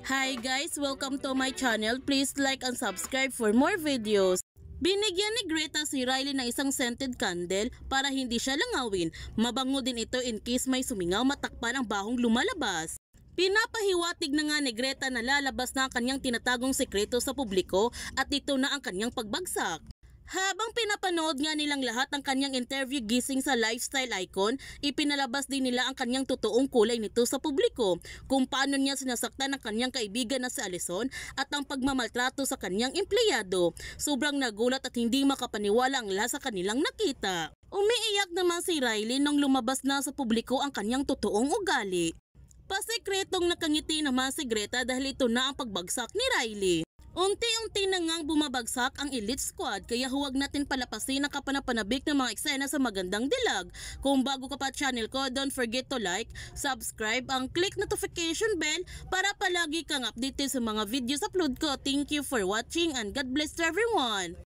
Hi guys! Welcome to my channel. Please like and subscribe for more videos. Binigyan ni Greta si Riley ng isang scented candle para hindi siya langawin. Mabango din ito in case may sumingaw matakpan ang bahong lumalabas. Pinapahiwatig na nga ni Greta na lalabas na ang kanyang tinatagong sekreto sa publiko at ito na ang kanyang pagbagsak. Habang pinapanood nga nilang lahat ang kanyang interview gising sa lifestyle icon, ipinalabas din nila ang kanyang totoong kulay nito sa publiko, kung paano niya sinasaktan ang kanyang kaibigan na si Alison at ang pagmamaltrato sa kanyang empleyado. Sobrang nagulat at hindi makapaniwala ang lahat sa kanilang nakita. Umiiyak naman si Riley nang lumabas na sa publiko ang kanyang totoong ugali. Pasekretong nakangiti naman si Greta dahil ito na ang pagbagsak ni Riley. Unti-unti na ngang bumabagsak ang Elite Squad kaya huwag natin palapasin ang kapanapanabik ng mga eksena sa magandang dilag. Kung bago ka pa channel ko, don't forget to like, subscribe, ang click notification bell para palagi kang updated sa mga videos upload ko. Thank you for watching and God bless to everyone!